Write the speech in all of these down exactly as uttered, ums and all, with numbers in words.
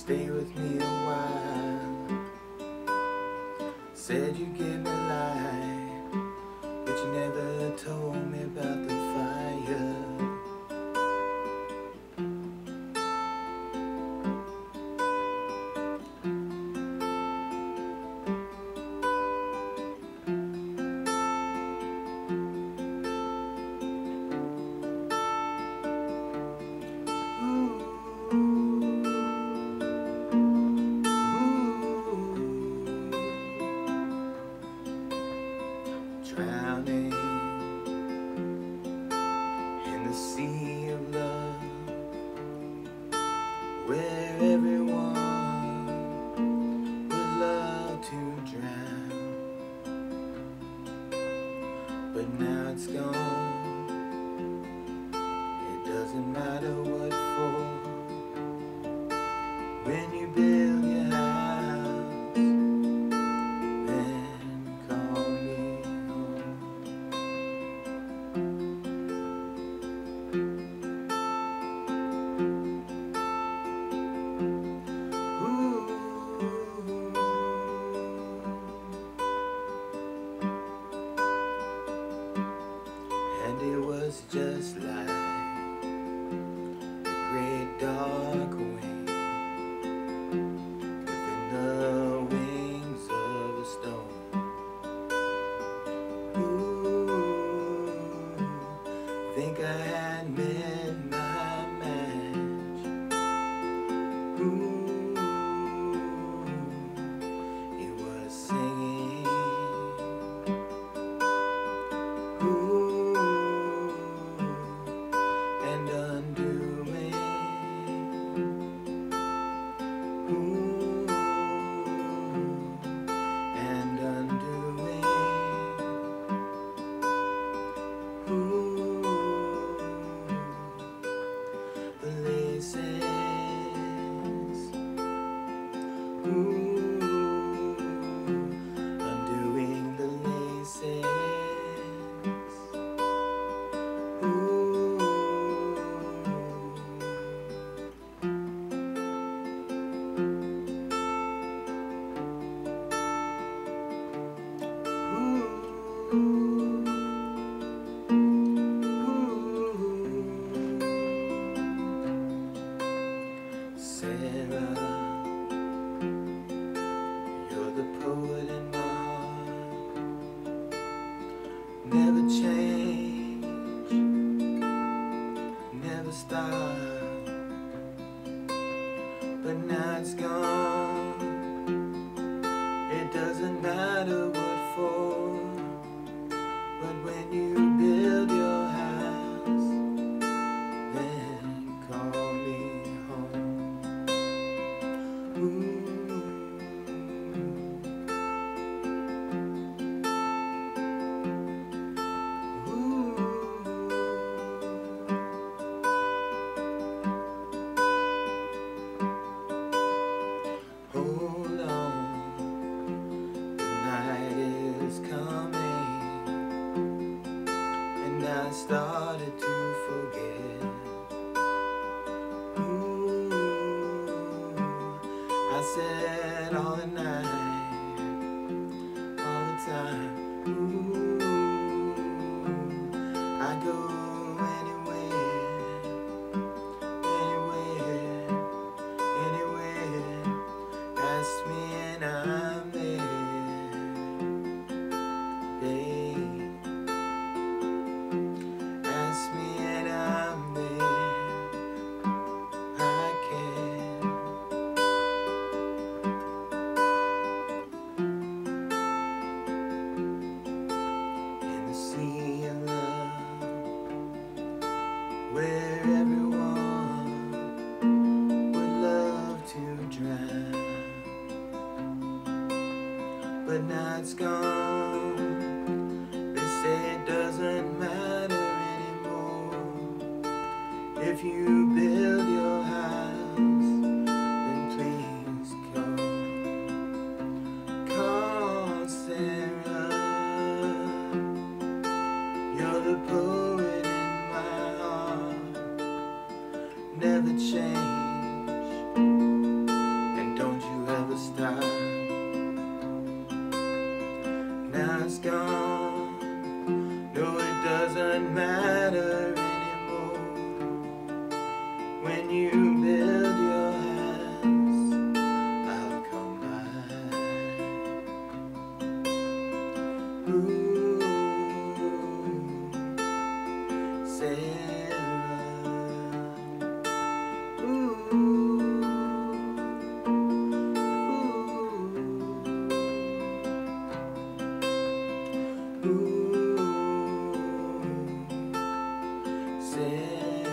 stay with me a while. Said you'd give me life, but you never told me about the fire. Drowning in the sea of love, where everyone would love to drown, but now it's gone. It doesn't matter what for. When you build your house, then call me. And it was just like the great dark wind within the wings of a storm. Ooh, think I had met my match. Ooh, it was singing. Ooh, and undoing. Ooh, and undoing. Ooh, the laces. Ooh, undoing the laces. Sarah, you're the poet in my heart. Never change, never stop. But now it's gone. It doesn't matter what for. But when you build your house, then call me home. Ooh. Ooh. Hold on, the night is coming, and I started to forget. Ooh, I said all the night, all the time. Ooh, I go anywhere, anywhere, anywhere. Ask me and I'm there, babe. Ask me and I'm there. I can. In the sea of love, where everyone would love to drown, but now it's gone. They say it doesn't matter anymore. If you build your house, then please call. Call Sarah. You're the poet in my heart. Never change, has gone. No, it doesn't matter anymore. When you build your house, I'll come by. Ooh, Sarah. Ooh, ooh, ooh, Sarah.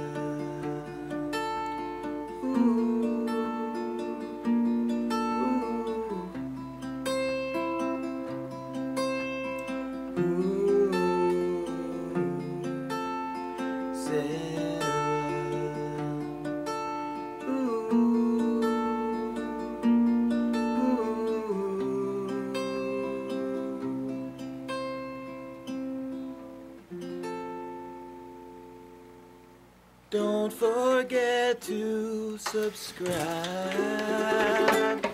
Ooh, ooh, ooh, Sarah. Ooh, don't forget to subscribe.